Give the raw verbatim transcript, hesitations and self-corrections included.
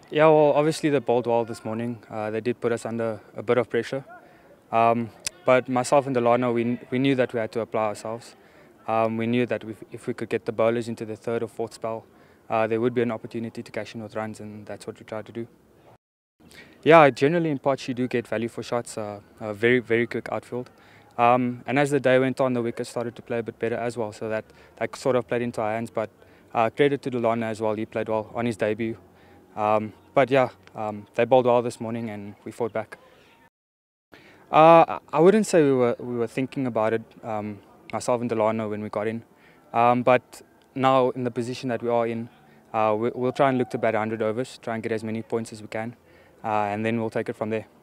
Yeah, well, obviously they bowled well this morning. Uh, they did put us under a bit of pressure. Um, but myself and Delano, we, we knew that we had to apply ourselves. Um, we knew that if, if we could get the bowlers into the third or fourth spell, uh, there would be an opportunity to cash in with runs, and that's what we tried to do. Yeah, generally in parts you do get value for shots, uh, a very, very quick outfield. Um, and as the day went on, the wickets started to play a bit better as well, so that, that sort of played into our hands. But uh, credit to Delano as well, he played well on his debut. Um, but yeah, um, they bowled well this morning and we fought back. Uh, I wouldn't say we were we were thinking about it, um, myself and Delano, when we got in. Um, but now in the position that we are in, uh, we, we'll try and look to bat one hundred overs, try and get as many points as we can, uh, and then we'll take it from there.